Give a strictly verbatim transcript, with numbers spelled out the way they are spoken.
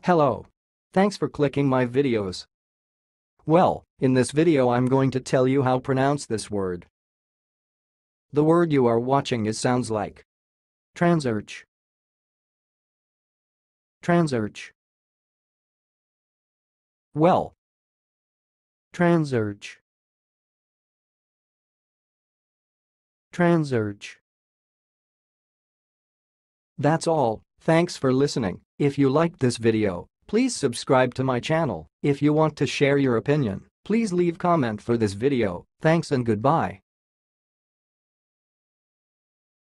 Hello. Thanks for clicking my videos. Well, in this video I'm going to tell you how to pronounce this word. The word you are watching is sounds like Transearch. Transearch. Well. Transearch. Transearch. That's all. Thanks for listening. If you liked this video, please subscribe to my channel. If you want to share your opinion, please leave comment for this video. Thanks and goodbye.